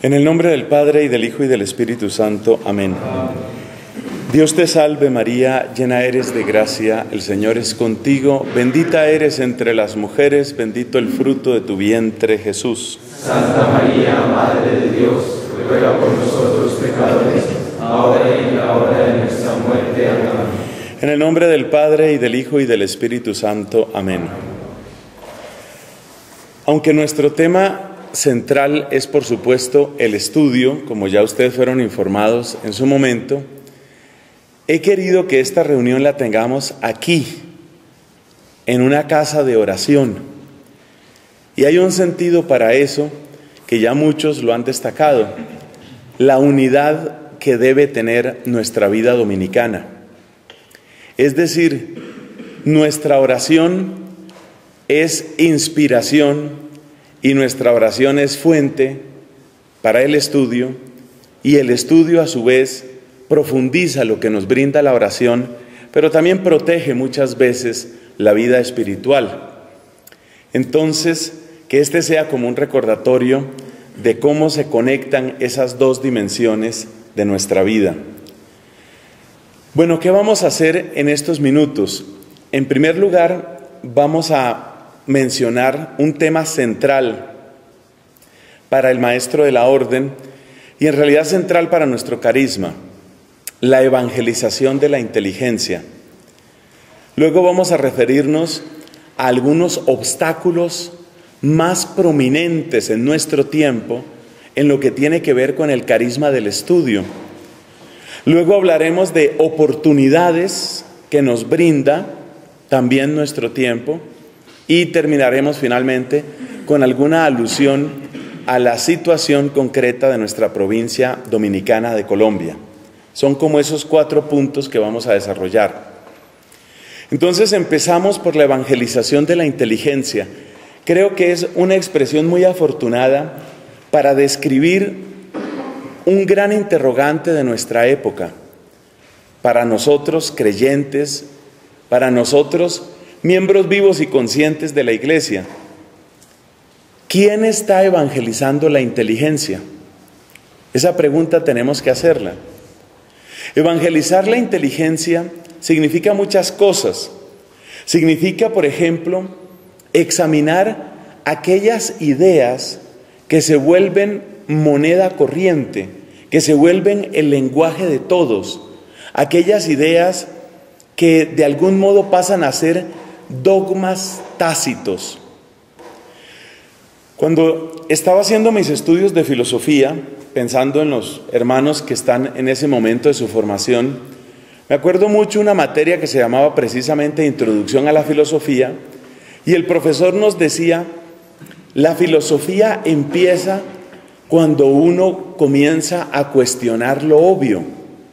En el nombre del Padre, y del Hijo, y del Espíritu Santo. Amén. Dios te salve María, llena eres de gracia, el Señor es contigo, bendita eres entre las mujeres, bendito el fruto de tu vientre, Jesús. Santa María, Madre de Dios, ruega por nosotros pecadores, ahora y en la hora de nuestra muerte. Amén. En el nombre del Padre, y del Hijo, y del Espíritu Santo. Amén. Aunque nuestro tema central es, por supuesto, el estudio, como ya ustedes fueron informados en su momento, he querido que esta reunión la tengamos aquí, en una casa de oración. Y hay un sentido para eso, que ya muchos lo han destacado: la unidad que debe tener nuestra vida dominicana. Es decir, nuestra oración es inspiración y nuestra oración es fuente para el estudio, y el estudio a su vez profundiza lo que nos brinda la oración, pero también protege muchas veces la vida espiritual. Entonces, que este sea como un recordatorio de cómo se conectan esas dos dimensiones de nuestra vida. Bueno, ¿qué vamos a hacer en estos minutos? En primer lugar, vamos a mencionar un tema central para el maestro de la orden, y en realidad central para nuestro carisma: la evangelización de la inteligencia. Luego vamos a referirnos a algunos obstáculos más prominentes en nuestro tiempo en lo que tiene que ver con el carisma del estudio. Luego hablaremos de oportunidades que nos brinda también nuestro tiempo, y terminaremos finalmente con alguna alusión a la situación concreta de nuestra provincia dominicana de Colombia. Son como esos 4 puntos que vamos a desarrollar. Entonces empezamos por la evangelización de la inteligencia. Creo que es una expresión muy afortunada para describir un gran interrogante de nuestra época. Para nosotros creyentes, para nosotros miembros vivos y conscientes de la Iglesia, ¿quién está evangelizando la inteligencia? Esa pregunta tenemos que hacerla. Evangelizar la inteligencia significa muchas cosas. Significa, por ejemplo, examinar aquellas ideas que se vuelven moneda corriente, que se vuelven el lenguaje de todos, aquellas ideas que de algún modo pasan a ser dogmas tácitos. Cuando estaba haciendo mis estudios de filosofía, pensando en los hermanos que están en ese momento de su formación, me acuerdo mucho una materia que se llamaba precisamente Introducción a la Filosofía, y el profesor nos decía: la filosofía empieza cuando uno comienza a cuestionar lo obvio.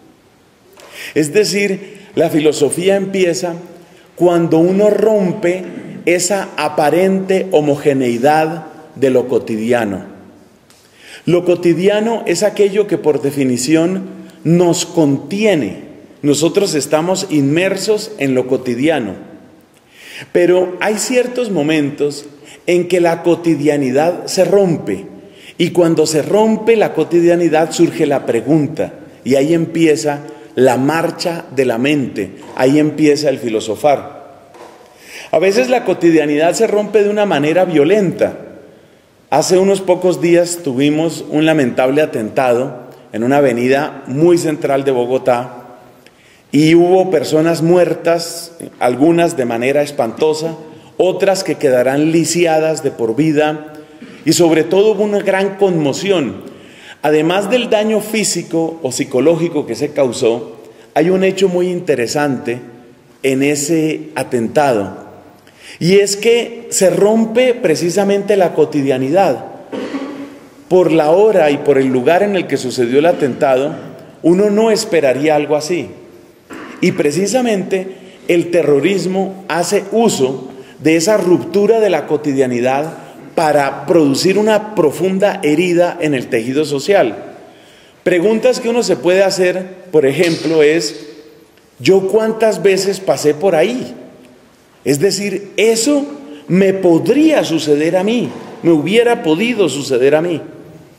Es decir, la filosofía empieza cuando uno rompe esa aparente homogeneidad de lo cotidiano. Lo cotidiano es aquello que por definición nos contiene. Nosotros estamos inmersos en lo cotidiano. Pero hay ciertos momentos en que la cotidianidad se rompe. Y cuando se rompe la cotidianidad surge la pregunta. Y ahí empieza la marcha de la mente, ahí empieza el filosofar. A veces la cotidianidad se rompe de una manera violenta. Hace unos pocos días tuvimos un lamentable atentado en una avenida muy central de Bogotá, y hubo personas muertas, algunas de manera espantosa, otras que quedarán lisiadas de por vida, y sobre todo hubo una gran conmoción. Además del daño físico o psicológico que se causó, hay un hecho muy interesante en ese atentado, y es que se rompe precisamente la cotidianidad. Por la hora y por el lugar en el que sucedió el atentado, uno no esperaría algo así. Y precisamente el terrorismo hace uso de esa ruptura de la cotidianidad para producir una profunda herida en el tejido social. Preguntas que uno se puede hacer, por ejemplo, es: ¿yo cuántas veces pasé por ahí? Es decir, eso me podría suceder a mí, me hubiera podido suceder a mí.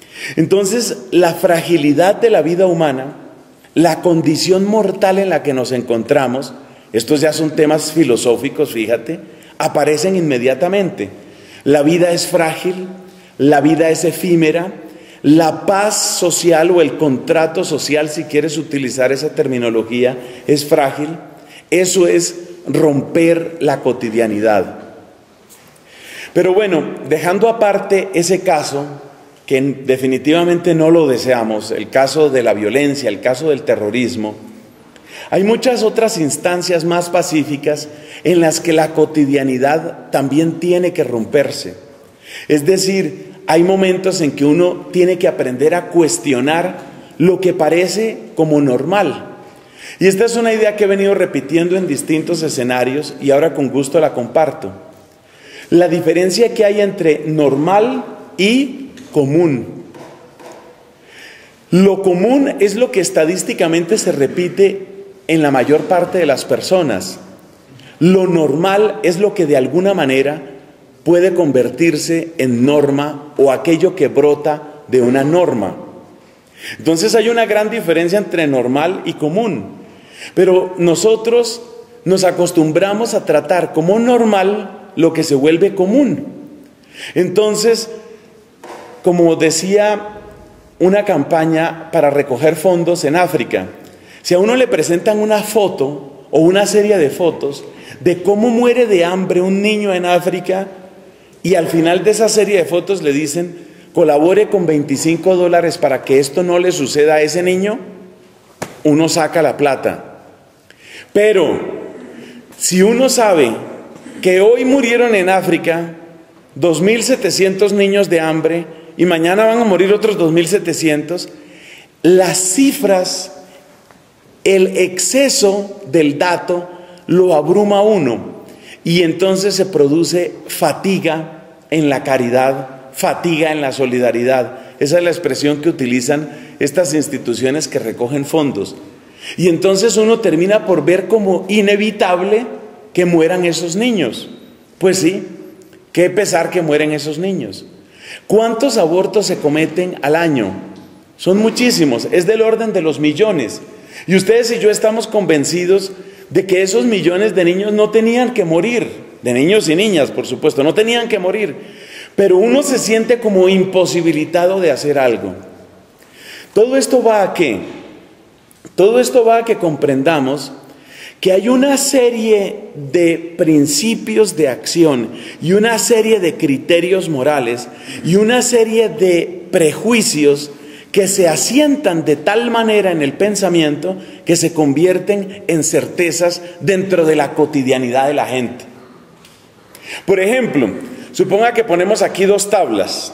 Entonces, la fragilidad de la vida humana, la condición mortal en la que nos encontramos, estos ya son temas filosóficos, fíjate, aparecen inmediatamente. La vida es frágil, la vida es efímera, la paz social o el contrato social, si quieres utilizar esa terminología, es frágil. Eso es romper la cotidianidad. Pero bueno, dejando aparte ese caso, que definitivamente no lo deseamos, el caso de la violencia, el caso del terrorismo, hay muchas otras instancias más pacíficas en las que la cotidianidad también tiene que romperse. Es decir, hay momentos en que uno tiene que aprender a cuestionar lo que parece como normal. Y esta es una idea que he venido repitiendo en distintos escenarios y ahora con gusto la comparto. La diferencia que hay entre normal y común. Lo común es lo que estadísticamente se repite en la mayor parte de las personas. Lo normal es lo que de alguna manera puede convertirse en norma o aquello que brota de una norma. Entonces hay una gran diferencia entre normal y común. Pero nosotros nos acostumbramos a tratar como normal lo que se vuelve común. Entonces, como decía una campaña para recoger fondos en África, si a uno le presentan una foto o una serie de fotos de cómo muere de hambre un niño en África y al final de esa serie de fotos le dicen colabore con $25 para que esto no le suceda a ese niño, uno saca la plata. Pero si uno sabe que hoy murieron en África 2.700 niños de hambre y mañana van a morir otros 2.700, las cifras, el exceso del dato lo abruma a uno y entonces se produce fatiga en la caridad, fatiga en la solidaridad. Esa es la expresión que utilizan estas instituciones que recogen fondos. Y entonces uno termina por ver como inevitable que mueran esos niños. Pues sí, qué pesar que mueren esos niños. ¿Cuántos abortos se cometen al año? Son muchísimos, es del orden de los millones. Y ustedes y yo estamos convencidos de que esos millones de niños no tenían que morir, de niños y niñas, por supuesto, no tenían que morir. Pero uno se siente como imposibilitado de hacer algo. ¿Todo esto va a qué? Todo esto va a que comprendamos que hay una serie de principios de acción y una serie de criterios morales y una serie de prejuicios que se asientan de tal manera en el pensamiento que se convierten en certezas dentro de la cotidianidad de la gente. Por ejemplo, suponga que ponemos aquí dos tablas,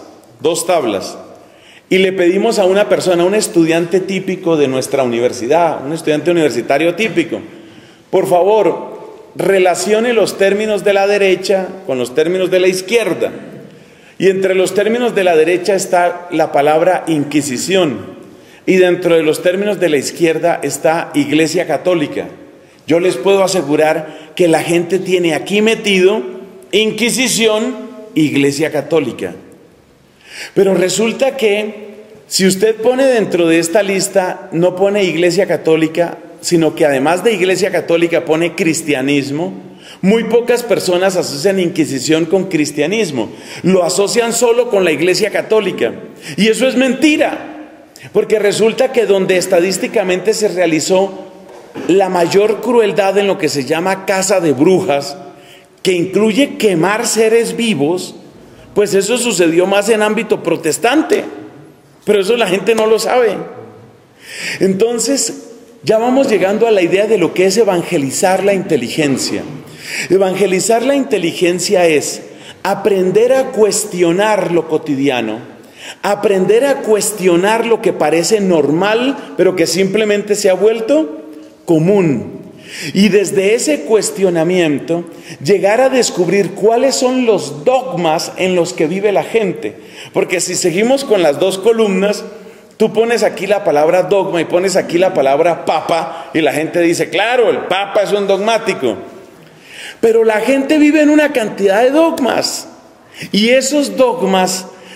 y le pedimos a una persona, a un estudiante típico de nuestra universidad, un estudiante universitario típico, por favor, relacione los términos de la derecha con los términos de la izquierda. Y entre los términos de la derecha está la palabra Inquisición, y dentro de los términos de la izquierda está Iglesia Católica. Yo les puedo asegurar que la gente tiene aquí metido Inquisición, Iglesia Católica. Pero resulta que si usted pone dentro de esta lista, no pone Iglesia Católica, sino que además de Iglesia Católica pone cristianismo, muy pocas personas asocian Inquisición con cristianismo, lo asocian solo con la Iglesia Católica. Y eso es mentira, porque resulta que donde estadísticamente se realizó la mayor crueldad en lo que se llama caza de brujas, que incluye quemar seres vivos, pues eso sucedió más en ámbito protestante, pero eso la gente no lo sabe. Entonces, ya vamos llegando a la idea de lo que es evangelizar la inteligencia. Evangelizar la inteligencia es aprender a cuestionar lo cotidiano, aprender a cuestionar lo que parece normal, pero que simplemente se ha vuelto común. Y desde ese cuestionamiento, llegar a descubrir cuáles son los dogmas en los que vive la gente. Porque si seguimos con las dos columnas, tú pones aquí la palabra dogma y pones aquí la palabra papa, y la gente dice, claro, el papa es un dogmático. Pero la gente vive en una cantidad de dogmas, y esos dogmas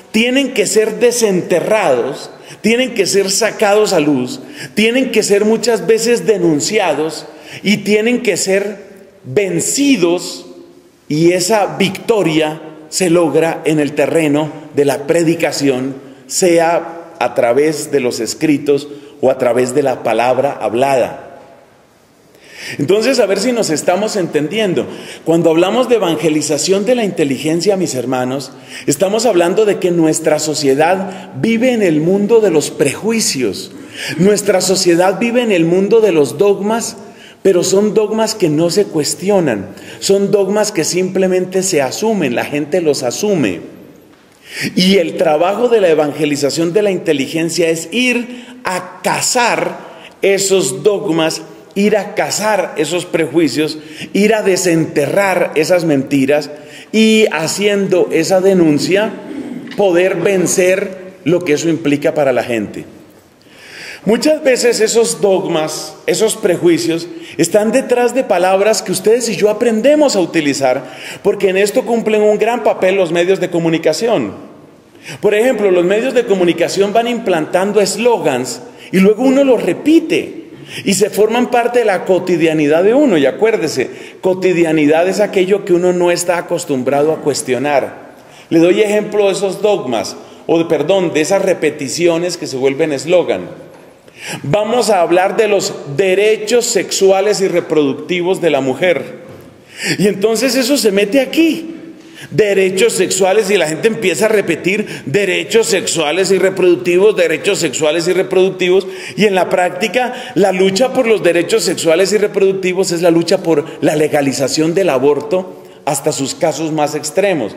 tienen que ser desenterrados, tienen que ser sacados a luz, tienen que ser muchas veces denunciados y tienen que ser vencidos, y esa victoria se logra en el terreno de la predicación, sea a través de los escritos o a través de la palabra hablada. Entonces, a ver si nos estamos entendiendo. Cuando hablamos de evangelización de la inteligencia, mis hermanos, estamos hablando de que nuestra sociedad vive en el mundo de los prejuicios. Nuestra sociedad vive en el mundo de los dogmas, pero son dogmas que no se cuestionan. Son dogmas que simplemente se asumen, la gente los asume. Y el trabajo de la evangelización de la inteligencia es ir a cazar esos dogmas, ir a cazar esos prejuicios, ir a desenterrar esas mentiras y, haciendo esa denuncia, poder vencer lo que eso implica para la gente. Muchas veces esos dogmas, esos prejuicios, están detrás de palabras que ustedes y yo aprendemos a utilizar, porque en esto cumplen un gran papel los medios de comunicación. Por ejemplo, los medios de comunicación van implantando eslogans y luego uno los repite y se forman parte de la cotidianidad de uno. Y acuérdese, cotidianidad es aquello que uno no está acostumbrado a cuestionar. Le doy ejemplo de esos dogmas, de esas repeticiones que se vuelven eslogan. Vamos a hablar de los derechos sexuales y reproductivos de la mujer. Y entonces eso se mete aquí. Derechos sexuales, y la gente empieza a repetir derechos sexuales y reproductivos, derechos sexuales y reproductivos. Y en la práctica, la lucha por los derechos sexuales y reproductivos es la lucha por la legalización del aborto hasta sus casos más extremos.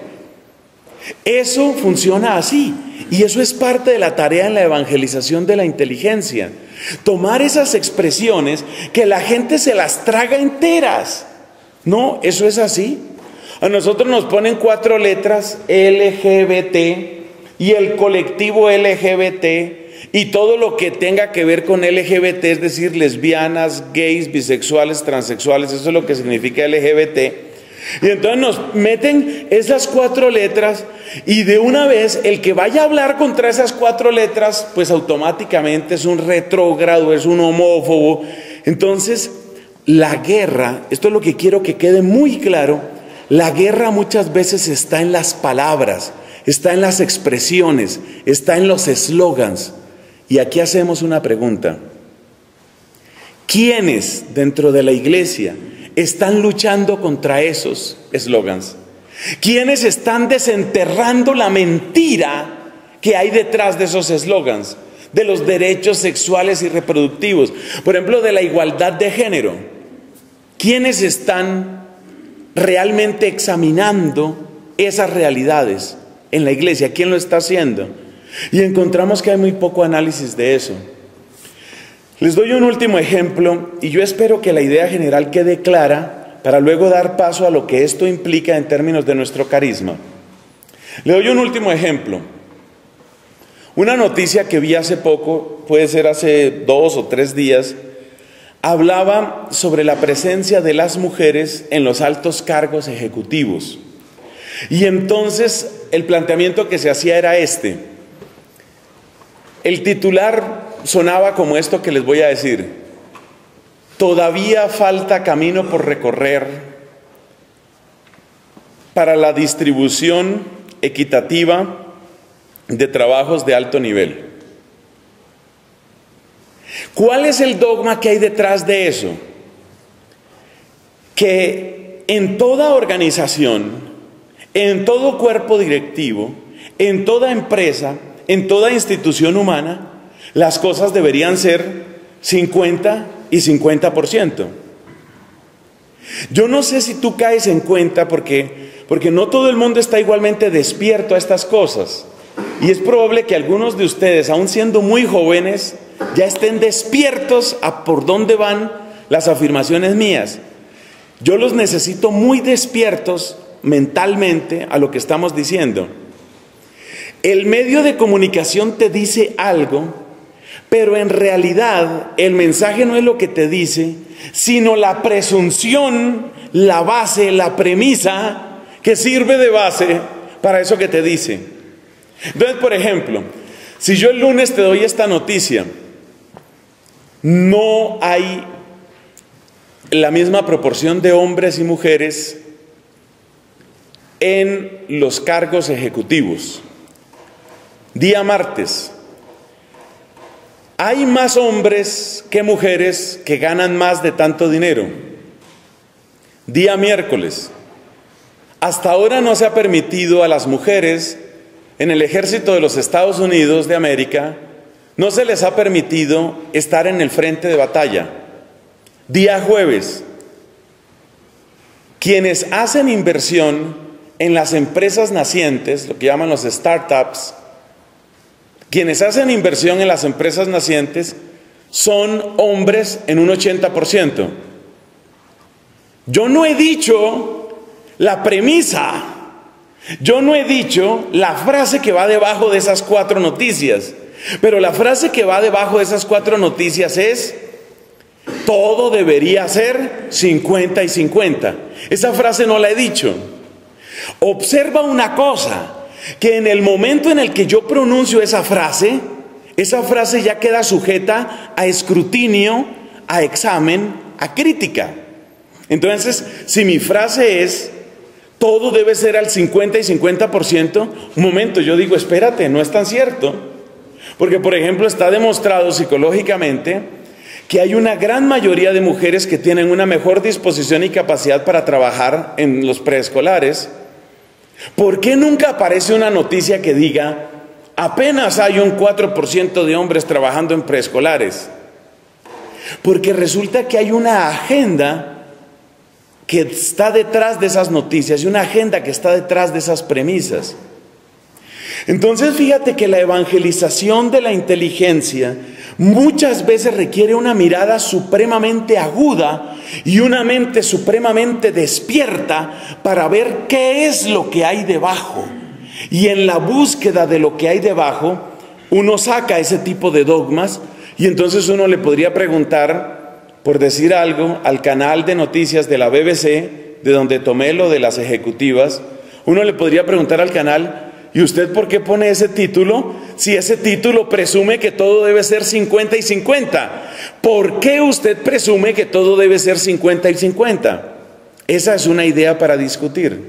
Eso funciona así, y eso es parte de la tarea en la evangelización de la inteligencia. Tomar esas expresiones que la gente se las traga enteras. No, eso es así. A nosotros nos ponen 4 letras, LGBT, y el colectivo LGBT, y todo lo que tenga que ver con LGBT, es decir, lesbianas, gays, bisexuales, transexuales, eso es lo que significa LGBT. Y entonces nos meten esas 4 letras, y de una vez el que vaya a hablar contra esas 4 letras, pues automáticamente es un retrógrado, es un homófobo. Entonces, la guerra, esto es lo que quiero que quede muy claro, la guerra muchas veces está en las palabras, está en las expresiones, está en los eslogans. Y aquí hacemos una pregunta: ¿quiénes dentro de la iglesia están luchando contra esos eslogans? ¿Quiénes están desenterrando la mentira que hay detrás de esos eslogans? De los derechos sexuales y reproductivos, por ejemplo, de la igualdad de género. ¿Quiénes están realmente examinando esas realidades en la iglesia? ¿Quién lo está haciendo? Y encontramos que hay muy poco análisis de eso. Les doy un último ejemplo, y yo espero que la idea general quede clara para luego dar paso a lo que esto implica en términos de nuestro carisma. Le doy un último ejemplo. Una noticia que vi hace poco, puede ser hace 2 o 3 días, hablaba sobre la presencia de las mujeres en los altos cargos ejecutivos. Y entonces el planteamiento que se hacía era este. El titular sonaba como esto que les voy a decir: todavía falta camino por recorrer para la distribución equitativa de trabajos de alto nivel. ¿Cuál es el dogma que hay detrás de eso? Que en toda organización, en todo cuerpo directivo, en toda empresa, en toda institución humana, las cosas deberían ser 50 y 50%. Yo no sé si tú caes en cuenta, porque no todo el mundo está igualmente despierto a estas cosas. Y es probable que algunos de ustedes, aun siendo muy jóvenes, ya estén despiertos a por dónde van las afirmaciones mías. Yo los necesito muy despiertos mentalmente a lo que estamos diciendo. El medio de comunicación te dice algo, pero en realidad el mensaje no es lo que te dice, sino la presunción, la base, la premisa que sirve de base para eso que te dice. Entonces, por ejemplo, si yo el lunes te doy esta noticia, no hay la misma proporción de hombres y mujeres en los cargos ejecutivos. Día martes, hay más hombres que mujeres que ganan más de tanto dinero. Día miércoles, hasta ahora no se ha permitido a las mujeres en el ejército de los Estados Unidos de América, no se les ha permitido estar en el frente de batalla. Día jueves, quienes hacen inversión en las empresas nacientes, lo que llaman los startups, quienes hacen inversión en las empresas nacientes son hombres en un 80%. Yo no he dicho la premisa, yo no he dicho la frase que va debajo de esas 4 noticias, pero la frase que va debajo de esas 4 noticias es: todo debería ser 50 y 50. Esa frase no la he dicho. Observa una cosa, que en el momento en el que yo pronuncio esa frase ya queda sujeta a escrutinio, a examen, a crítica. Entonces, si mi frase es: todo debe ser al 50 y 50%, un momento, yo digo, espérate, no es tan cierto. Porque, por ejemplo, está demostrado psicológicamente que hay una gran mayoría de mujeres que tienen una mejor disposición y capacidad para trabajar en los preescolares. ¿Por qué nunca aparece una noticia que diga: apenas hay un 4% de hombres trabajando en preescolares? Porque resulta que hay una agenda que está detrás de esas noticias y una agenda que está detrás de esas premisas. Entonces, fíjate que la evangelización de la inteligencia muchas veces requiere una mirada supremamente aguda y una mente supremamente despierta para ver qué es lo que hay debajo. Y en la búsqueda de lo que hay debajo, uno saca ese tipo de dogmas y entonces uno le podría preguntar, por decir algo, al canal de noticias de la BBC, de donde tomé lo de las ejecutivas, uno le podría preguntar al canal: ¿y usted por qué pone ese título? Si ese título presume que todo debe ser 50 y 50. ¿Por qué usted presume que todo debe ser 50 y 50? Esa es una idea para discutir.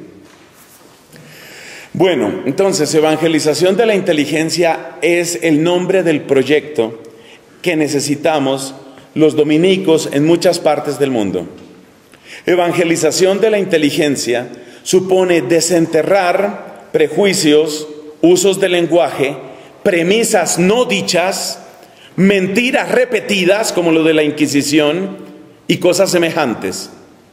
Bueno, entonces, evangelización de la inteligencia es el nombre del proyecto que necesitamos los dominicos en muchas partes del mundo. Evangelización de la inteligencia supone desenterrar prejuicios, usos del lenguaje, premisas no dichas, mentiras repetidas como lo de la Inquisición y cosas semejantes.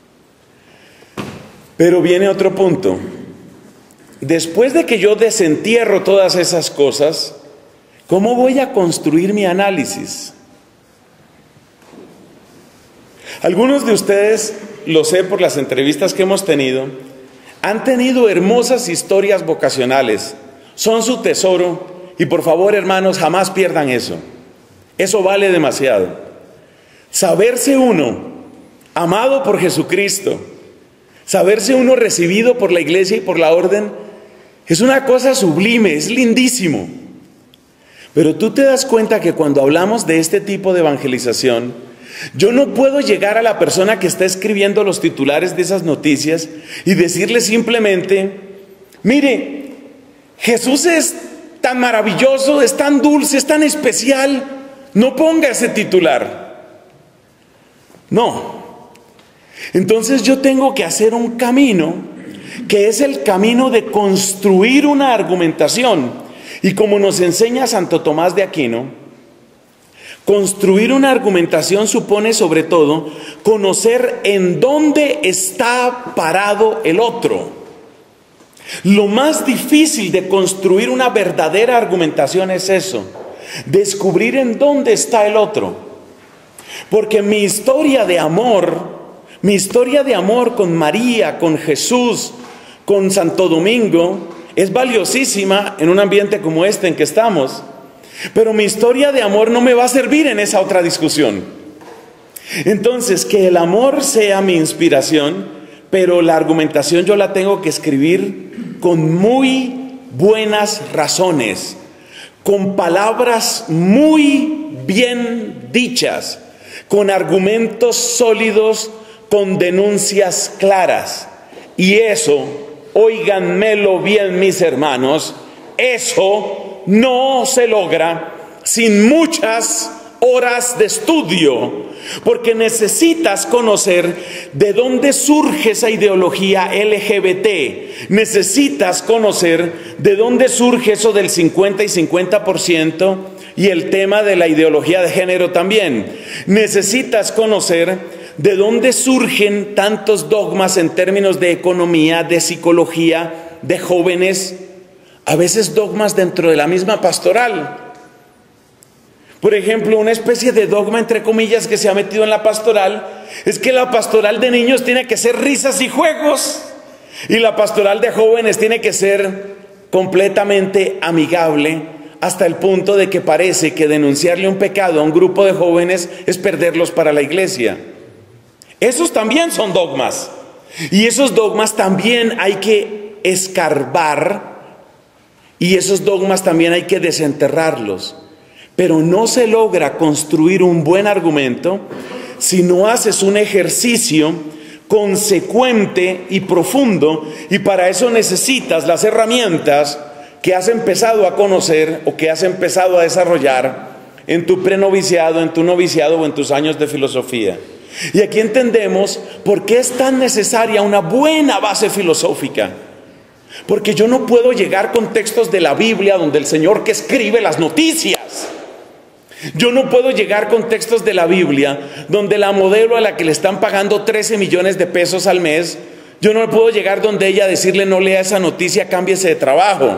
Pero viene otro punto. Después de que yo desentierro todas esas cosas, ¿cómo voy a construir mi análisis? Algunos de ustedes, lo sé por las entrevistas que hemos tenido, han tenido hermosas historias vocacionales. Son su tesoro y por favor, hermanos, jamás pierdan eso. Eso vale demasiado. Saberse uno amado por Jesucristo, saberse uno recibido por la iglesia y por la orden, es una cosa sublime, es lindísimo. Pero tú te das cuenta que cuando hablamos de este tipo de evangelización, yo no puedo llegar a la persona que está escribiendo los titulares de esas noticias y decirle simplemente: mire, Jesús es tan maravilloso, es tan dulce, es tan especial, no ponga ese titular. No. Entonces yo tengo que hacer un camino que es el camino de construir una argumentación. Y como nos enseña Santo Tomás de Aquino, construir una argumentación supone sobre todo conocer en dónde está parado el otro. Lo más difícil de construir una verdadera argumentación es eso, descubrir en dónde está el otro. Porque mi historia de amor con María, con Jesús, con Santo Domingo, es valiosísima en un ambiente como este en que estamos. Pero mi historia de amor no me va a servir en esa otra discusión. Entonces, que el amor sea mi inspiración, pero la argumentación yo la tengo que escribir con muy buenas razones, con palabras muy bien dichas, con argumentos sólidos, con denuncias claras. Y eso, óiganmelo bien mis hermanos, eso no se logra sin muchas horas de estudio, porque necesitas conocer de dónde surge esa ideología LGBT, necesitas conocer de dónde surge eso del 50 y 50% y el tema de la ideología de género también, necesitas conocer de dónde surgen tantos dogmas en términos de economía, de psicología, de jóvenes, a veces dogmas dentro de la misma pastoral. Por ejemplo, una especie de dogma, entre comillas, que se ha metido en la pastoral, es que la pastoral de niños tiene que ser risas y juegos, y la pastoral de jóvenes tiene que ser completamente amigable, hasta el punto de que parece que denunciarle un pecado a un grupo de jóvenes es perderlos para la iglesia. Esos también son dogmas, y esos dogmas también hay que escarbar, y esos dogmas también hay que desenterrarlos. Pero no se logra construir un buen argumento si no haces un ejercicio consecuente y profundo, y para eso necesitas las herramientas que has empezado a conocer o que has empezado a desarrollar en tu prenoviciado, en tu noviciado o en tus años de filosofía. Y aquí entendemos por qué es tan necesaria una buena base filosófica. Porque yo no puedo llegar con textos de la Biblia donde el Señor que escribe las noticias. Yo no puedo llegar con textos de la Biblia donde la modelo a la que le están pagando 13 millones de pesos al mes, yo no puedo llegar donde ella decirle no lea esa noticia, cámbiese de trabajo.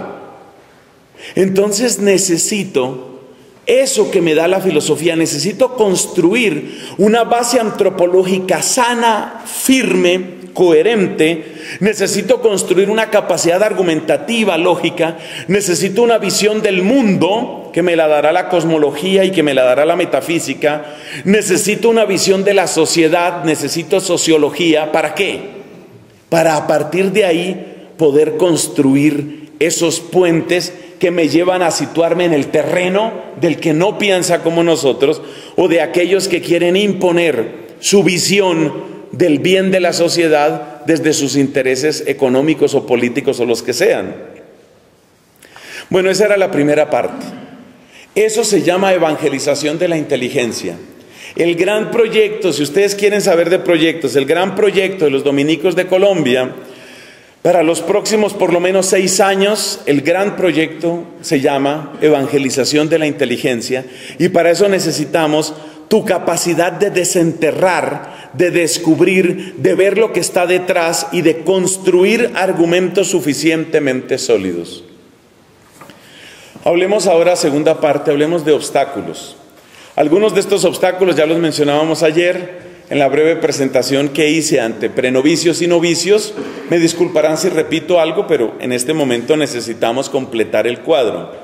Entonces necesito eso que me da la filosofía, necesito construir una base antropológica sana, firme, coherente, necesito construir una capacidad argumentativa, lógica, necesito una visión del mundo que me la dará la cosmología y que me la dará la metafísica, necesito una visión de la sociedad, necesito sociología. ¿Para qué? Para a partir de ahí poder construir esos puentes que me llevan a situarme en el terreno del que no piensa como nosotros o de aquellos que quieren imponer su visión del bien de la sociedad desde sus intereses económicos o políticos o los que sean. Bueno, esa era la primera parte. Eso se llama evangelización de la inteligencia. El gran proyecto, si ustedes quieren saber de proyectos, el gran proyecto de los dominicos de Colombia, para los próximos por lo menos 6 años, el gran proyecto se llama evangelización de la inteligencia, y para eso necesitamos tu capacidad de desenterrar, de descubrir, de ver lo que está detrás y de construir argumentos suficientemente sólidos. Hablemos ahora, segunda parte, hablemos de obstáculos. Algunos de estos obstáculos ya los mencionábamos ayer en la breve presentación que hice ante prenovicios y novicios. Me disculparán si repito algo, pero en este momento necesitamos completar el cuadro.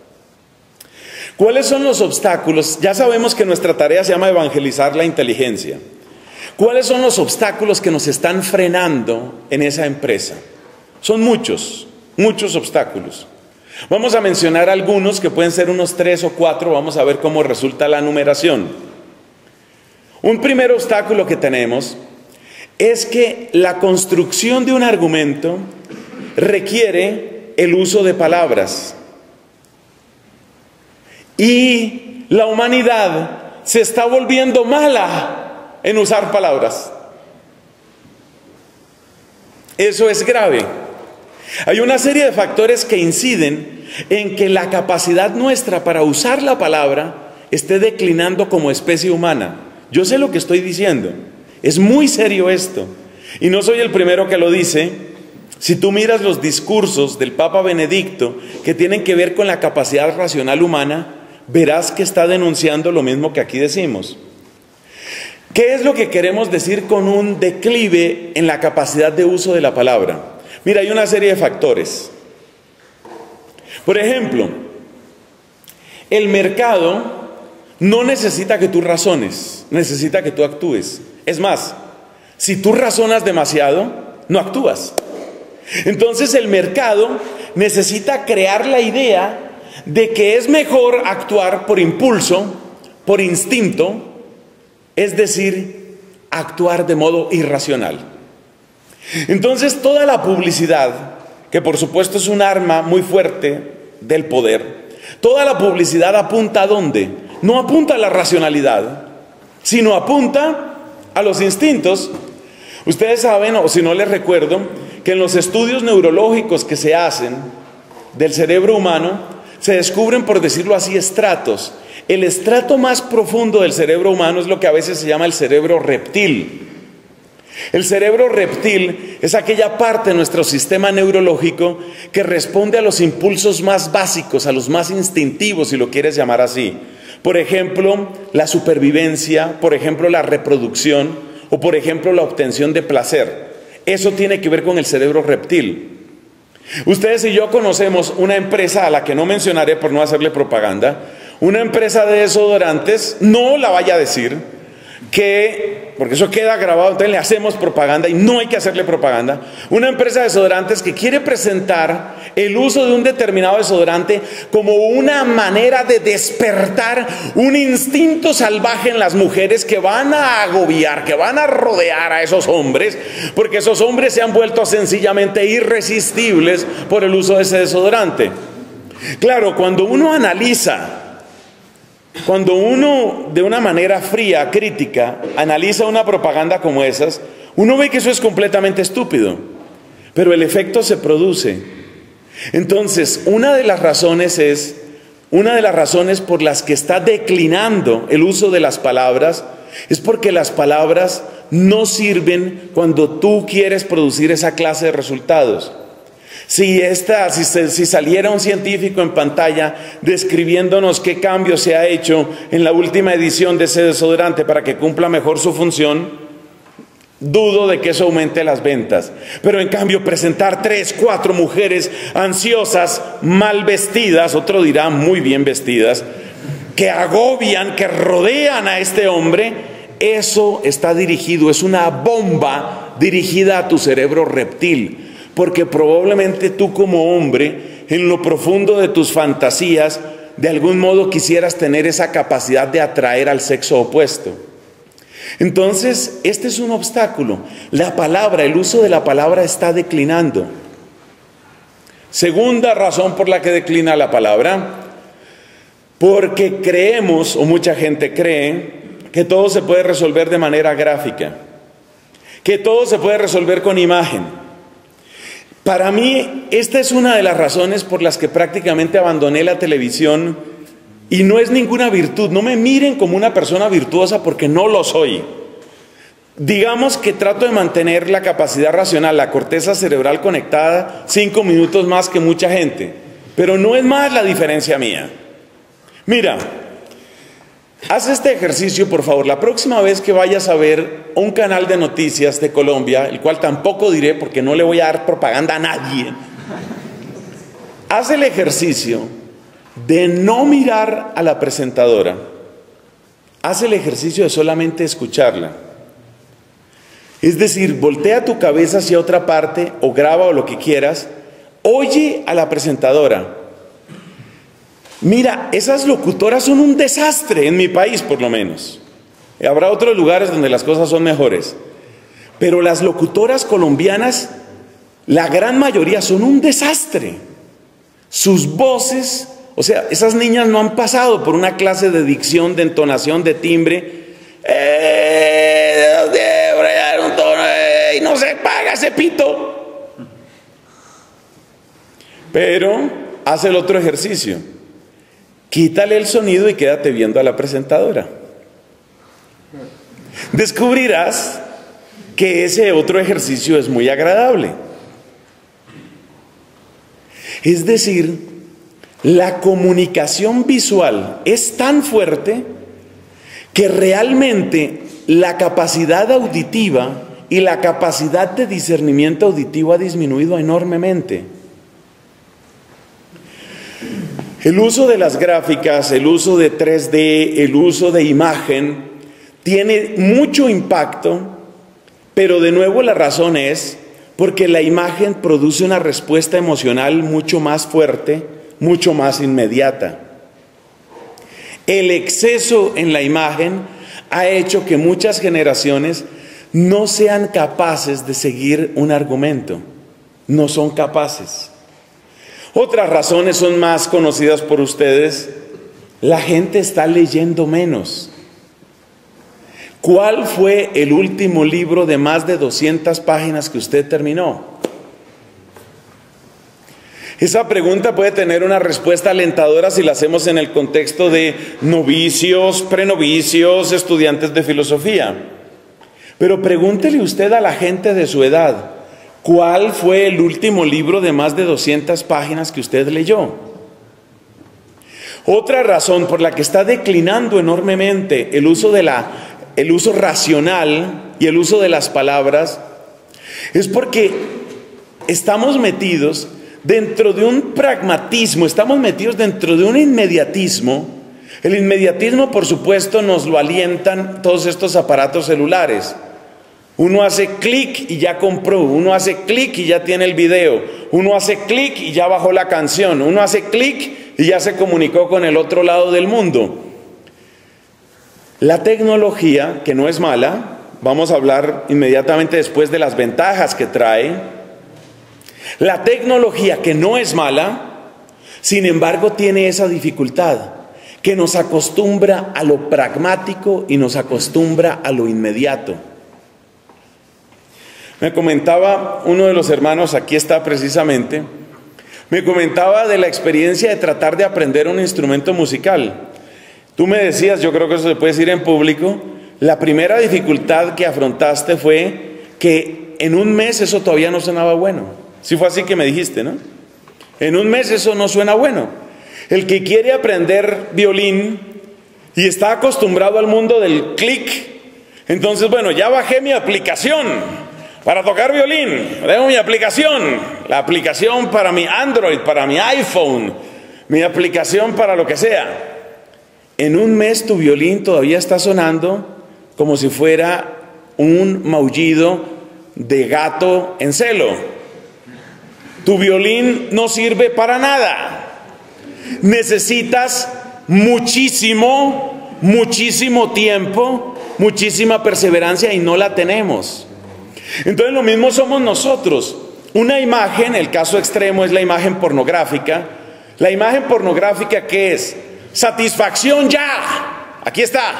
¿Cuáles son los obstáculos? Ya sabemos que nuestra tarea se llama evangelizar la inteligencia. ¿Cuáles son los obstáculos que nos están frenando en esa empresa? Son muchos, muchos obstáculos. Vamos a mencionar algunos que pueden ser unos 3 o 4, vamos a ver cómo resulta la numeración. Un primer obstáculo que tenemos es que la construcción de un argumento requiere el uso de palabras. Y la humanidad se está volviendo mala en usar palabras. Eso es grave. Hay una serie de factores que inciden en que la capacidad nuestra para usar la palabra esté declinando como especie humana. Yo sé lo que estoy diciendo. Es muy serio esto. Y no soy el primero que lo dice. Si tú miras los discursos del Papa Benedicto que tienen que ver con la capacidad racional humana, verás que está denunciando lo mismo que aquí decimos. ¿Qué es lo que queremos decir con un declive en la capacidad de uso de la palabra? Mira, hay una serie de factores. Por ejemplo, el mercado no necesita que tú razones, necesita que tú actúes. Es más, si tú razonas demasiado, no actúas. Entonces el mercado necesita crear la idea de que es mejor actuar por impulso, por instinto, es decir, actuar de modo irracional. Entonces, toda la publicidad, que por supuesto es un arma muy fuerte del poder, toda la publicidad apunta ¿a dónde? No apunta a la racionalidad, sino apunta a los instintos. Ustedes saben, o si no les recuerdo, que en los estudios neurológicos que se hacen del cerebro humano, se descubren, por decirlo así, estratos. El estrato más profundo del cerebro humano es lo que a veces se llama el cerebro reptil. El cerebro reptil es aquella parte de nuestro sistema neurológico que responde a los impulsos más básicos, a los más instintivos, si lo quieres llamar así. Por ejemplo, la supervivencia, por ejemplo, la reproducción, o por ejemplo, la obtención de placer. Eso tiene que ver con el cerebro reptil. Ustedes y yo conocemos una empresa a la que no mencionaré por no hacerle propaganda, una empresa de desodorantes, no la vaya a decir, porque eso queda grabado, entonces le hacemos propaganda y no hay que hacerle propaganda. Una empresa de desodorantes que quiere presentar el uso de un determinado desodorante como una manera de despertar un instinto salvaje en las mujeres que van a agobiar, que van a rodear a esos hombres, porque esos hombres se han vuelto sencillamente irresistibles por el uso de ese desodorante. Claro, cuando uno analiza, cuando uno de una manera fría, crítica, analiza una propaganda como esas, uno ve que eso es completamente estúpido, pero el efecto se produce. Entonces, una de las razones por las que está declinando el uso de las palabras es porque las palabras no sirven cuando tú quieres producir esa clase de resultados. Si saliera un científico en pantalla describiéndonos qué cambio se ha hecho en la última edición de ese desodorante para que cumpla mejor su función, dudo de que eso aumente las ventas. Pero en cambio presentar 3, 4 mujeres ansiosas, mal vestidas, otro dirá muy bien vestidas, que agobian, que rodean a este hombre, eso está dirigido, es una bomba dirigida a tu cerebro reptil. Porque probablemente tú como hombre, en lo profundo de tus fantasías, de algún modo quisieras tener esa capacidad de atraer al sexo opuesto. Entonces, este es un obstáculo. La palabra, el uso de la palabra está declinando. Segunda razón por la que declina la palabra, porque creemos, o mucha gente cree, que todo se puede resolver de manera gráfica, que todo se puede resolver con imagen. Para mí, esta es una de las razones por las que prácticamente abandoné la televisión, y no es ninguna virtud. No me miren como una persona virtuosa porque no lo soy. Digamos que trato de mantener la capacidad racional, la corteza cerebral conectada 5 minutos más que mucha gente, pero no es más la diferencia mía. Mira, haz este ejercicio, por favor, la próxima vez que vayas a ver un canal de noticias de Colombia, el cual tampoco diré porque no le voy a dar propaganda a nadie, haz el ejercicio de no mirar a la presentadora, haz el ejercicio de solamente escucharla. Es decir, voltea tu cabeza hacia otra parte o graba o lo que quieras, oye a la presentadora. Mira, esas locutoras son un desastre, en mi país por lo menos. Habrá otros lugares donde las cosas son mejores. Pero las locutoras colombianas, la gran mayoría son un desastre. Sus voces, o sea, esas niñas no han pasado por una clase de dicción, de entonación, de timbre. Y no se paga ese pito. Pero haz el otro ejercicio. Quítale el sonido y quédate viendo a la presentadora. Descubrirás que ese otro ejercicio es muy agradable. Es decir, la comunicación visual es tan fuerte que realmente la capacidad auditiva y la capacidad de discernimiento auditivo ha disminuido enormemente. El uso de las gráficas, el uso de 3D, el uso de imagen, tiene mucho impacto, pero de nuevo la razón es Porque la imagen produce una respuesta emocional mucho más fuerte, mucho más inmediata. El exceso en la imagen ha hecho que muchas generaciones no sean capaces de seguir un argumento. No son capaces. Otras razones son más conocidas por ustedes. La gente está leyendo menos. ¿Cuál fue el último libro de más de 200 páginas que usted terminó? Esa pregunta puede tener una respuesta alentadora si la hacemos en el contexto de novicios, prenovicios, estudiantes de filosofía. Pero pregúntele usted a la gente de su edad, ¿cuál fue el último libro de más de 200 páginas que usted leyó? Otra razón por la que está declinando enormemente el uso racional y el uso de las palabras es porque estamos metidos dentro de un pragmatismo, estamos metidos dentro de un inmediatismo. El inmediatismo, por supuesto, nos lo alientan todos estos aparatos celulares. Uno hace clic y ya compró, uno hace clic y ya tiene el video, uno hace clic y ya bajó la canción, uno hace clic y ya se comunicó con el otro lado del mundo. La tecnología, que no es mala, vamos a hablar inmediatamente después de las ventajas que trae. La tecnología, que no es mala, sin embargo tiene esa dificultad, que nos acostumbra a lo pragmático y nos acostumbra a lo inmediato. Me comentaba uno de los hermanos, aquí está precisamente, me comentaba de la experiencia de tratar de aprender un instrumento musical. Tú me decías, yo creo que eso se puede decir en público, la primera dificultad que afrontaste fue que en un mes eso todavía no sonaba bueno. Sí fue así que me dijiste, ¿no? En un mes eso no suena bueno. El que quiere aprender violín y está acostumbrado al mundo del clic, entonces, bueno, ya bajé mi aplicación para tocar violín, tengo mi aplicación, la aplicación para mi Android, para mi iPhone, mi aplicación para lo que sea. En un mes tu violín todavía está sonando como si fuera un maullido de gato en celo. Tu violín no sirve para nada. Necesitas muchísimo tiempo, muchísima perseverancia y no la tenemos. Entonces lo mismo somos nosotros. Una imagen, el caso extremo es la imagen pornográfica. La imagen pornográfica, ¿qué es? Satisfacción ya. Aquí está.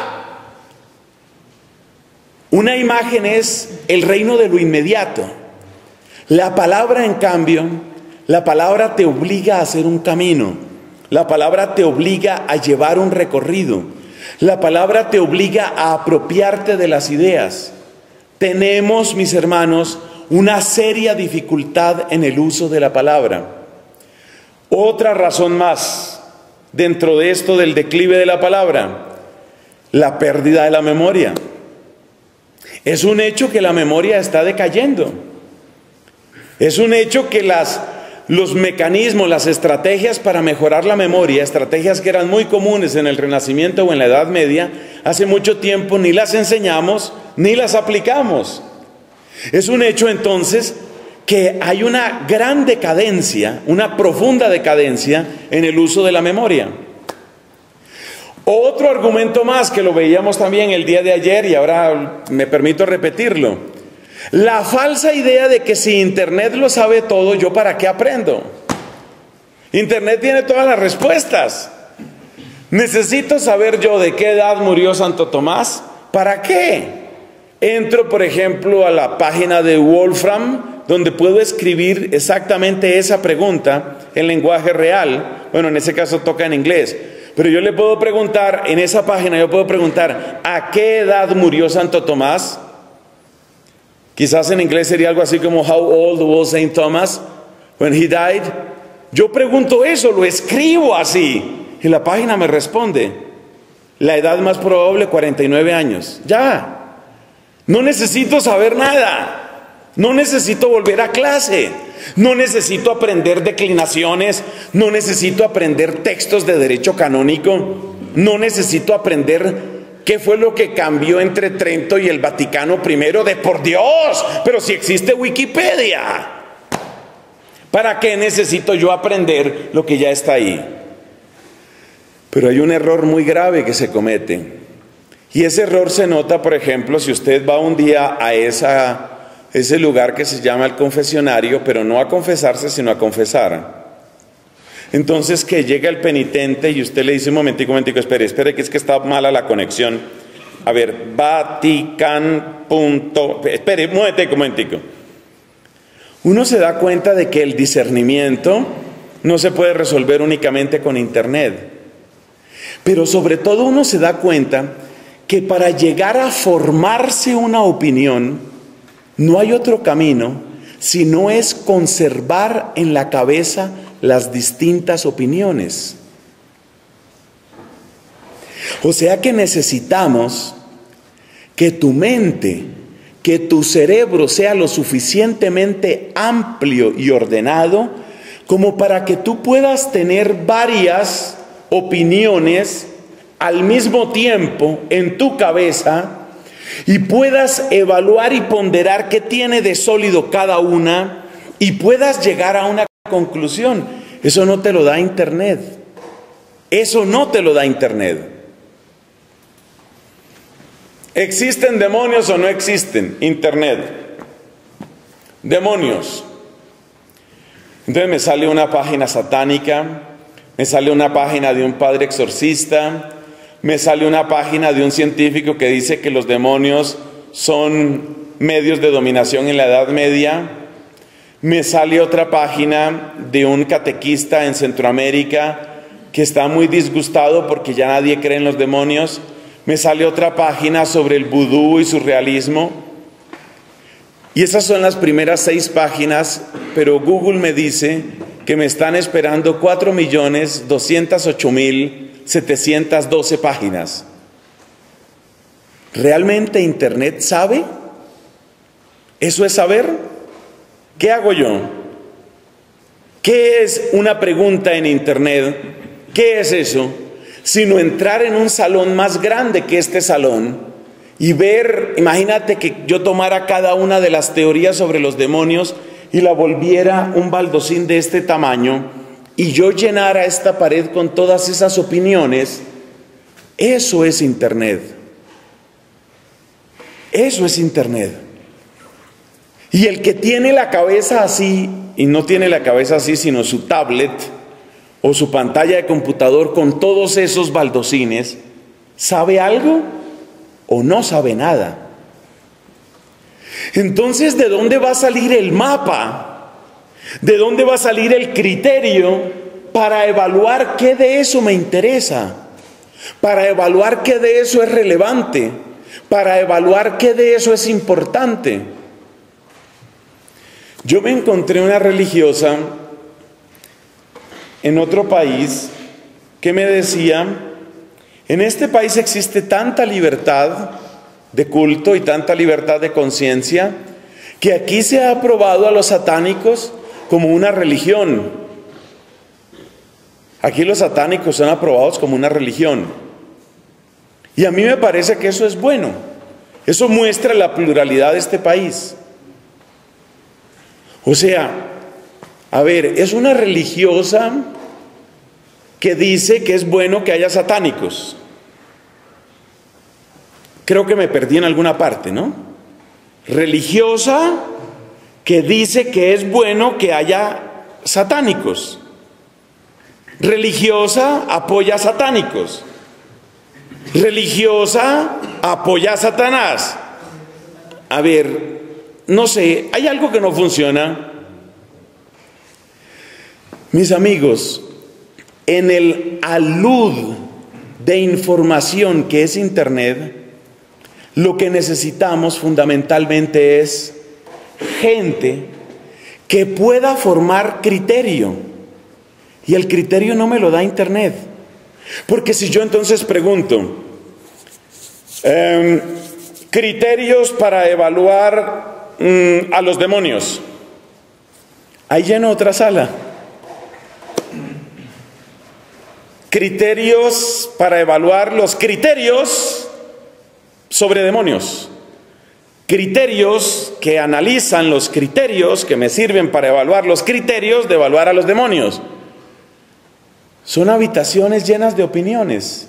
Una imagen es el reino de lo inmediato. La palabra, en cambio, la palabra te obliga a hacer un camino. La palabra te obliga a llevar un recorrido. La palabra te obliga a apropiarte de las ideas. Tenemos, mis hermanos, una seria dificultad en el uso de la palabra. Otra razón más dentro de esto del declive de la palabra, la pérdida de la memoria. Es un hecho que la memoria está decayendo. Es un hecho que los mecanismos, las estrategias para mejorar la memoria, estrategias que eran muy comunes en el Renacimiento o en la Edad Media, hace mucho tiempo ni las enseñamos ni las aplicamos. Es un hecho entonces que hay una gran decadencia, una profunda decadencia en el uso de la memoria. Otro argumento más que lo veíamos también el día de ayer y ahora me permito repetirlo. La falsa idea de que si Internet lo sabe todo, ¿yo para qué aprendo? Internet tiene todas las respuestas. ¿Necesito saber yo de qué edad murió Santo Tomás? ¿Para qué? Entro, por ejemplo, a la página de Wolfram, donde puedo escribir exactamente esa pregunta en lenguaje real. Bueno, en ese caso toca en inglés. Pero yo le puedo preguntar, en esa página yo puedo preguntar, ¿a qué edad murió Santo Tomás? Quizás en inglés sería algo así como, how old was Saint Thomas when he died? Yo pregunto eso, lo escribo así. Y la página me responde, la edad más probable, 49 años. Ya. No necesito saber nada, no necesito volver a clase, no necesito aprender declinaciones, no necesito aprender textos de derecho canónico, no necesito aprender ¿Qué fue lo que cambió entre Trento y el Vaticano I? De por Dios, pero si existe Wikipedia. ¿Para qué necesito yo aprender lo que ya está ahí? Pero hay un error muy grave que se comete. Y ese error se nota, por ejemplo, si usted va un día a ese lugar que se llama el confesionario, pero no a confesarse, sino a confesar. Entonces que llega el penitente y usted le dice, un momentico, espere, que es que está mala la conexión. A ver, espere, un momentico. Uno se da cuenta de que el discernimiento no se puede resolver únicamente con internet. Pero sobre todo uno se da cuenta que para llegar a formarse una opinión, no hay otro camino, sino es conservar en la cabeza las distintas opiniones. O sea que necesitamos que tu mente, que tu cerebro sea lo suficientemente amplio y ordenado como para que tú puedas tener varias opiniones al mismo tiempo en tu cabeza y puedas evaluar y ponderar qué tiene de sólido cada una y puedas llegar a una conclusión. Eso no te lo da internet. Eso no te lo da internet. ¿Existen demonios o no existen? Internet. Demonios. Entonces me sale una página satánica, me sale una página de un padre exorcista, me sale una página de un científico que dice que los demonios son medios de dominación en la Edad Media. Me sale otra página de un catequista en Centroamérica que está muy disgustado porque ya nadie cree en los demonios. Me sale otra página sobre el vudú y su realismo. Y esas son las primeras 6 páginas, pero Google me dice que me están esperando 4.208.712 páginas. ¿Realmente Internet sabe? ¿Eso es saber? ¿Qué hago yo? ¿Qué es una pregunta en Internet? ¿Qué es eso? Sino entrar en un salón más grande que este salón y ver, imagínate que yo tomara cada una de las teorías sobre los demonios y la volviera un baldosín de este tamaño y yo llenara esta pared con todas esas opiniones. Eso es Internet. Eso es Internet. Y el que tiene la cabeza así, y no tiene la cabeza así, sino su tablet o su pantalla de computador con todos esos baldosines, ¿sabe algo o no sabe nada? Entonces, ¿de dónde va a salir el mapa? ¿De dónde va a salir el criterio para evaluar qué de eso me interesa? Para evaluar qué de eso es relevante, para evaluar qué de eso es importante. Yo me encontré una religiosa en otro país que me decía, en este país existe tanta libertad de culto y tanta libertad de conciencia que aquí se ha aprobado a los satánicos como una religión. Aquí los satánicos son aprobados como una religión. Y a mí me parece que eso es bueno. Eso muestra la pluralidad de este país. O sea, a ver, es una religiosa que dice que es bueno que haya satánicos. Creo que me perdí en alguna parte, ¿no? Religiosa que dice que es bueno que haya satánicos. Religiosa apoya a satánicos. Religiosa apoya a Satanás. A ver, no sé, hay algo que no funciona. Mis amigos, en el alud de información que es Internet, lo que necesitamos fundamentalmente es gente que pueda formar criterio. Y el criterio no me lo da Internet. Porque si yo entonces pregunto, criterios para evaluar a los demonios, ahí lleno otra sala. Criterios para evaluar los criterios sobre demonios. Criterios que analizan los criterios que me sirven para evaluar los criterios de evaluar a los demonios. Son habitaciones llenas de opiniones.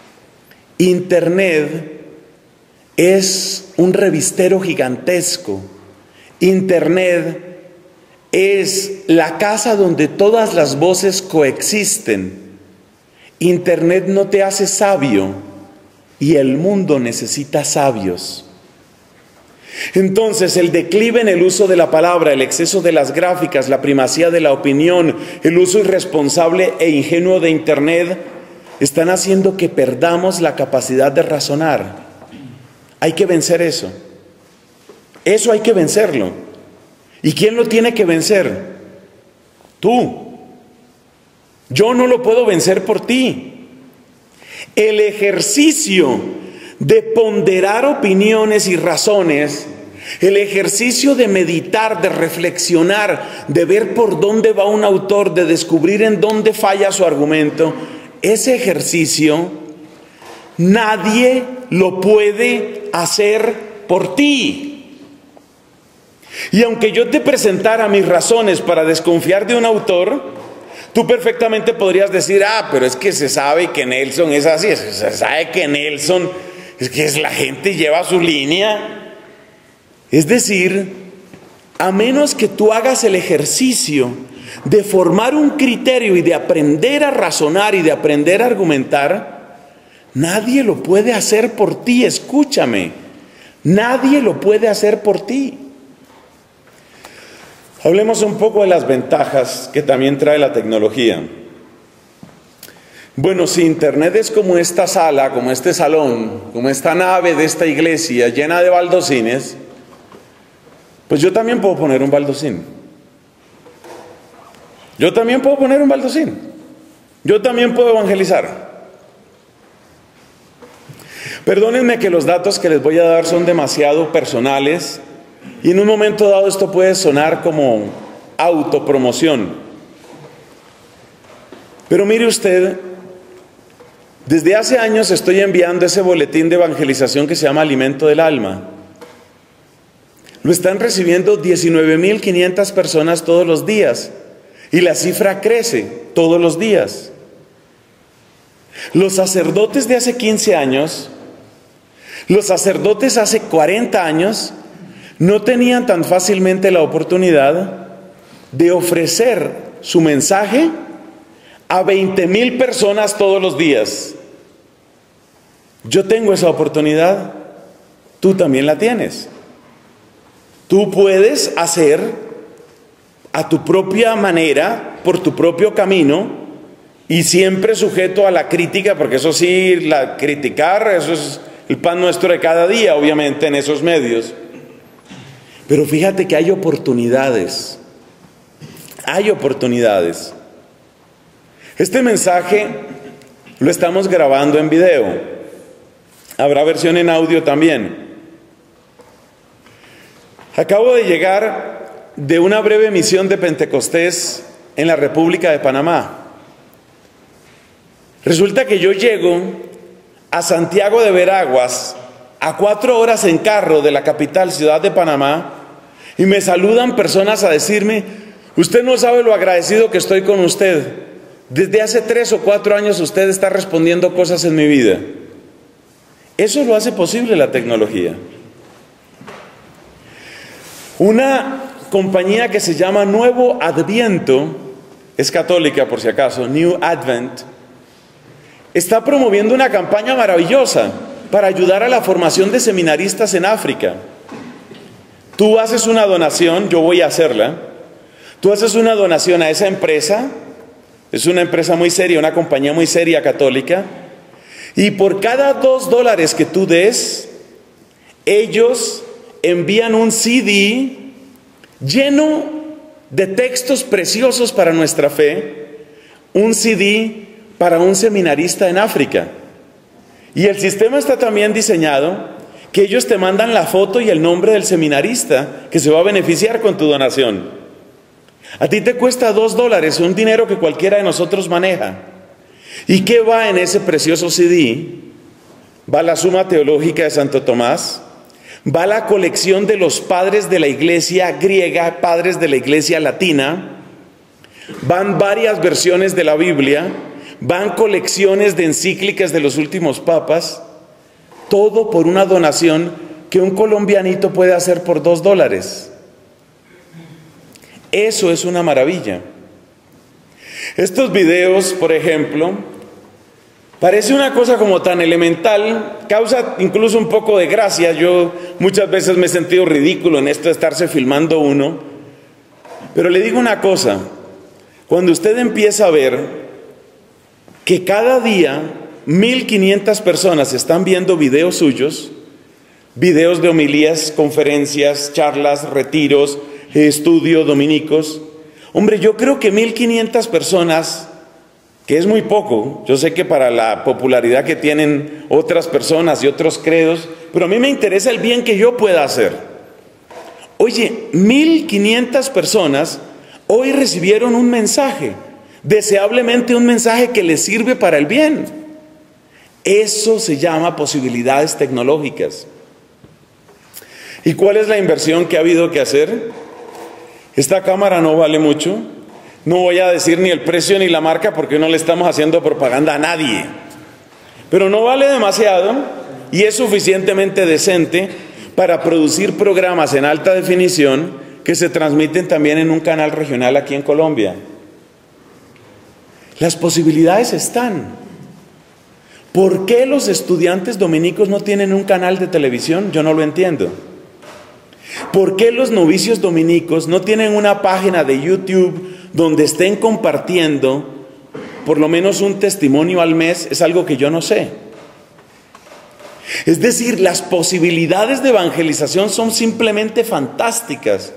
Internet es un revistero gigantesco. Internet es la casa donde todas las voces coexisten. Internet no te hace sabio y el mundo necesita sabios. Entonces, el declive en el uso de la palabra, el exceso de las gráficas, la primacía de la opinión, el uso irresponsable e ingenuo de Internet, están haciendo que perdamos la capacidad de razonar. Hay que vencer eso. Eso hay que vencerlo. ¿Y quién lo tiene que vencer? Tú. Yo no lo puedo vencer por ti. El ejercicio de ponderar opiniones y razones, el ejercicio de meditar, de reflexionar, de ver por dónde va un autor, de descubrir en dónde falla su argumento, ese ejercicio nadie lo puede hacer por ti. Y aunque yo te presentara mis razones para desconfiar de un autor, tú perfectamente podrías decir, pero es que se sabe que Nelson es así, se sabe que Nelson es que la gente lleva su línea. Es decir, a menos que tú hagas el ejercicio de formar un criterio y de aprender a razonar y de aprender a argumentar, nadie lo puede hacer por ti, escúchame, nadie lo puede hacer por ti. Hablemos un poco de las ventajas que también trae la tecnología. Bueno, si Internet es como esta sala, como este salón, como esta nave de esta iglesia llena de baldocines, pues yo también puedo poner un baldocín. Yo también puedo poner un baldocín. Yo también puedo evangelizar. Perdónenme que los datos que les voy a dar son demasiado personales y en un momento dado esto puede sonar como autopromoción. Pero mire usted, desde hace años estoy enviando ese boletín de evangelización que se llama Alimento del Alma. Lo están recibiendo 19.500 personas todos los días y la cifra crece todos los días. Los sacerdotes de hace 15 años, los sacerdotes hace 40 años, no tenían tan fácilmente la oportunidad de ofrecer su mensaje a 20,000 personas todos los días. Yo tengo esa oportunidad, tú también la tienes. Tú puedes hacer a tu propia manera, por tu propio camino, y siempre sujeto a la crítica, porque eso sí, criticar, eso es el pan nuestro de cada día, obviamente, en esos medios. Pero fíjate que hay oportunidades. Hay oportunidades. Este mensaje lo estamos grabando en video. Habrá versión en audio también. Acabo de llegar de una breve misión de Pentecostés en la República de Panamá. Resulta que yo llego a Santiago de Veraguas, a 4 horas en carro de la capital, ciudad de Panamá, y me saludan personas a decirme, usted no sabe lo agradecido que estoy con usted. Desde hace 3 o 4 años usted está respondiendo cosas en mi vida. Eso lo hace posible la tecnología. Una compañía que se llama Nuevo Adviento, es católica por si acaso, New Advent, está promoviendo una campaña maravillosa para ayudar a la formación de seminaristas en África. Tú haces una donación, yo voy a hacerla, tú haces una donación a esa empresa, es una empresa muy seria, una compañía muy seria católica, y por cada $2 que tú des, ellos envían un CD lleno de textos preciosos para nuestra fe, un CD para un seminarista en África. Y el sistema está también diseñado que ellos te mandan la foto y el nombre del seminarista que se va a beneficiar con tu donación. A ti te cuesta $2, un dinero que cualquiera de nosotros maneja. ¿Y qué va en ese precioso CD? va la Suma Teológica de Santo Tomás, va la colección de los padres de la iglesia griega, padres de la iglesia latina, van varias versiones de la Biblia, van colecciones de encíclicas de los últimos papas, todo por una donación que un colombianito puede hacer por $2. Eso es una maravilla. Estos videos, por ejemplo, parece una cosa como tan elemental, causa incluso un poco de gracia. Yo muchas veces me he sentido ridículo en esto de estarse filmando uno, pero le digo una cosa, cuando usted empieza a ver que cada día 1.500 personas están viendo videos suyos, videos de homilías, conferencias, charlas, retiros, estudios dominicos, hombre, yo creo que 1.500 personas, que es muy poco, yo sé que para la popularidad que tienen otras personas y otros credos, pero a mí me interesa el bien que yo pueda hacer. Oye, 1.500 personas hoy recibieron un mensaje, deseablemente un mensaje que les sirve para el bien. Eso se llama posibilidades tecnológicas. ¿Y cuál es la inversión que ha habido que hacer? Esta cámara no vale mucho. No voy a decir ni el precio ni la marca porque no le estamos haciendo propaganda a nadie. Pero no vale demasiado y es suficientemente decente para producir programas en alta definición que se transmiten también en un canal regional aquí en Colombia. Las posibilidades están. ¿Por qué los estudiantes dominicos no tienen un canal de televisión? Yo no lo entiendo. ¿Por qué los novicios dominicos no tienen una página de YouTube donde estén compartiendo por lo menos un testimonio al mes? Es algo que yo no sé. Es decir, las posibilidades de evangelización son simplemente fantásticas.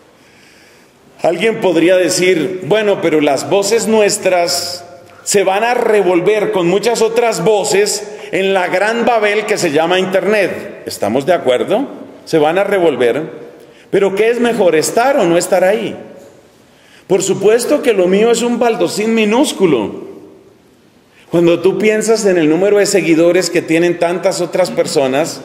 Alguien podría decir, bueno, pero las voces nuestras se van a revolver con muchas otras voces en la gran Babel que se llama Internet. ¿Estamos de acuerdo? Se van a revolver, pero ¿qué es mejor, estar o no estar ahí? Por supuesto que lo mío es un baldosín minúsculo. Cuando tú piensas en el número de seguidores que tienen tantas otras personas,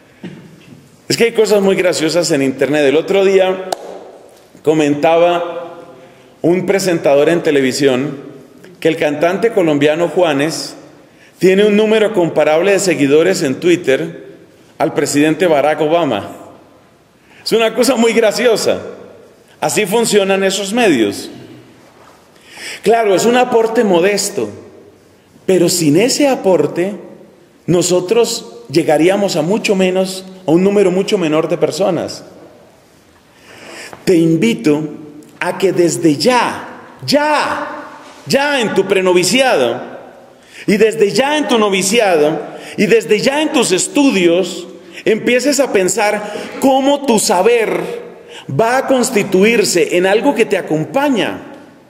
es que hay cosas muy graciosas en Internet. El otro día comentaba un presentador en televisión que el cantante colombiano Juanes tiene un número comparable de seguidores en Twitter al presidente Barack Obama. Es una cosa muy graciosa. Así funcionan esos medios. Claro, es un aporte modesto, pero sin ese aporte nosotros llegaríamos a mucho menos, a un número mucho menor de personas. Te invito a que desde ya en tu prenoviciado, y desde ya en tu noviciado, y desde ya en tus estudios, empieces a pensar cómo tu saber va a constituirse en algo que te acompaña.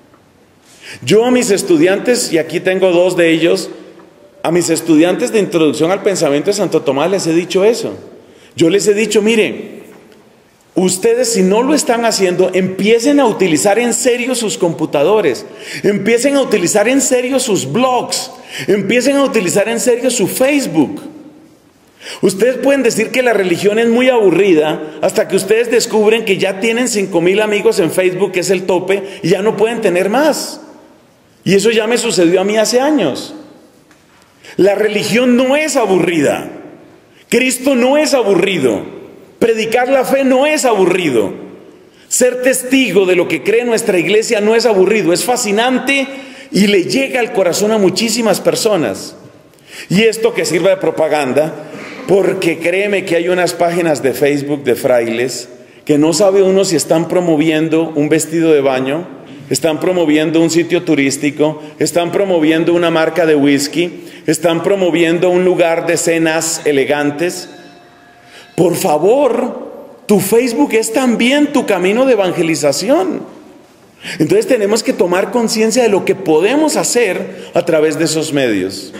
Yo a mis estudiantes, y aquí tengo 2 de ellos, a mis estudiantes de Introducción al Pensamiento de Santo Tomás les he dicho eso. Yo les he dicho, miren, ustedes si no lo están haciendo, empiecen a utilizar en serio sus computadores, empiecen a utilizar en serio sus blogs, empiecen a utilizar en serio su Facebook. Ustedes pueden decir que la religión es muy aburrida hasta que ustedes descubren que ya tienen 5,000 amigos en Facebook, que es el tope, y ya no pueden tener más. Y eso ya me sucedió a mí hace años. La religión no es aburrida. Cristo no es aburrido. Predicar la fe no es aburrido. Ser testigo de lo que cree nuestra iglesia no es aburrido. Es fascinante y le llega al corazón a muchísimas personas. Y esto que sirva de propaganda, porque créeme que hay unas páginas de Facebook de frailes que no sabe uno si están promoviendo un vestido de baño, están promoviendo un sitio turístico, están promoviendo una marca de whisky, están promoviendo un lugar de cenas elegantes. Por favor, tu Facebook es también tu camino de evangelización. Entonces tenemos que tomar conciencia de lo que podemos hacer a través de esos medios.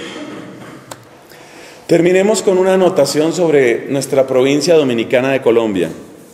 Terminemos con una anotación sobre nuestra provincia dominicana de Colombia.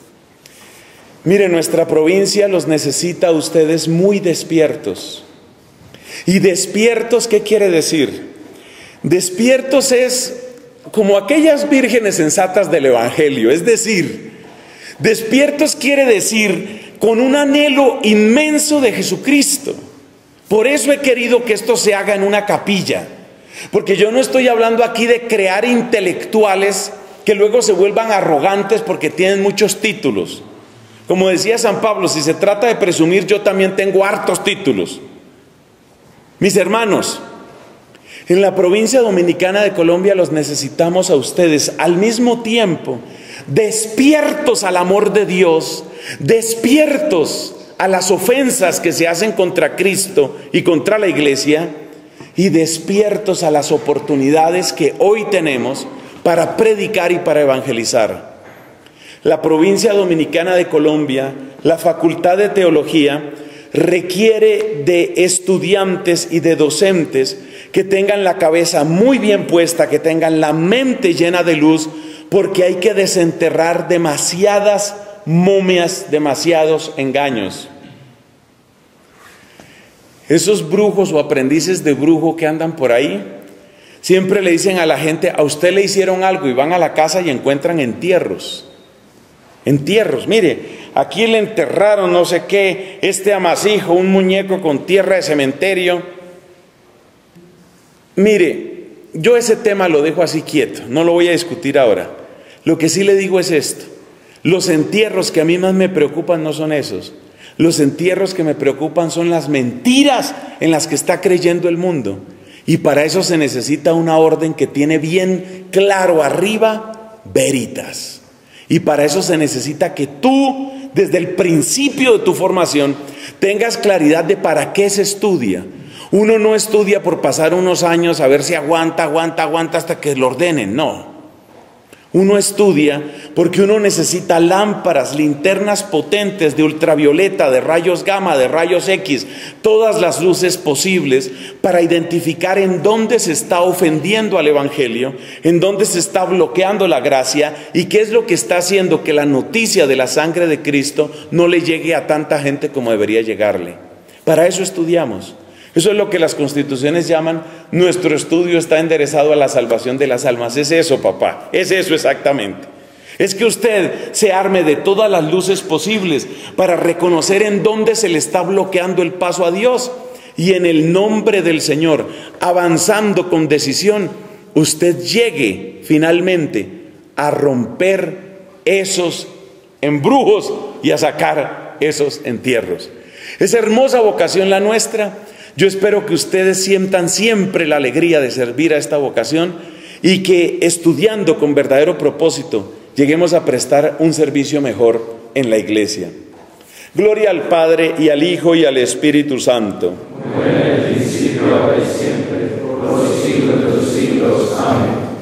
Mire, nuestra provincia los necesita a ustedes muy despiertos. ¿Y despiertos qué quiere decir? Despiertos es como aquellas vírgenes sensatas del Evangelio, es decir, despiertos quiere decir con un anhelo inmenso de Jesucristo. Por eso he querido que esto se haga en una capilla, porque yo no estoy hablando aquí de crear intelectuales que luego se vuelvan arrogantes porque tienen muchos títulos. Como decía San Pablo, si se trata de presumir, yo también tengo hartos títulos. Mis hermanos, en la provincia dominicana de Colombia los necesitamos a ustedes al mismo tiempo, despiertos al amor de Dios, despiertos a las ofensas que se hacen contra Cristo y contra la iglesia, y despiertos a las oportunidades que hoy tenemos para predicar y para evangelizar. La provincia dominicana de Colombia, la Facultad de Teología, requiere de estudiantes y de docentes que tengan la cabeza muy bien puesta, que tengan la mente llena de luz, porque hay que desenterrar demasiadas momias, demasiados engaños. Esos brujos o aprendices de brujo que andan por ahí, siempre le dicen a la gente, a usted le hicieron algo, y van a la casa y encuentran entierros. Entierros, mire, aquí le enterraron no sé qué, este amasijo, un muñeco con tierra de cementerio. Mire, yo ese tema lo dejo así quieto, no lo voy a discutir ahora. Lo que sí le digo es esto: los entierros que a mí más me preocupan no son esos. Los entierros que me preocupan son las mentiras en las que está creyendo el mundo. Y para eso se necesita una orden que tiene bien claro arriba, veritas. Y para eso se necesita que tú, desde el principio de tu formación, tengas claridad de para qué se estudia. Uno no estudia por pasar unos años a ver si aguanta hasta que lo ordenen, no. Uno estudia porque uno necesita lámparas, linternas potentes de ultravioleta, de rayos gamma, de rayos X, todas las luces posibles para identificar en dónde se está ofendiendo al Evangelio, en dónde se está bloqueando la gracia y qué es lo que está haciendo que la noticia de la sangre de Cristo no le llegue a tanta gente como debería llegarle. Para eso estudiamos. Eso es lo que las constituciones llaman, nuestro estudio está enderezado a la salvación de las almas. Es eso, papá, es eso exactamente. Es que usted se arme de todas las luces posibles para reconocer en dónde se le está bloqueando el paso a Dios. Y en el nombre del Señor, avanzando con decisión, usted llegue finalmente a romper esos embrujos y a sacar esos entierros. Es hermosa vocación la nuestra. Yo espero que ustedes sientan siempre la alegría de servir a esta vocación y que estudiando con verdadero propósito lleguemos a prestar un servicio mejor en la iglesia. Gloria al Padre y al Hijo y al Espíritu Santo. Como en el principio, ahora y siempre, por los siglos de los siglos. Amén.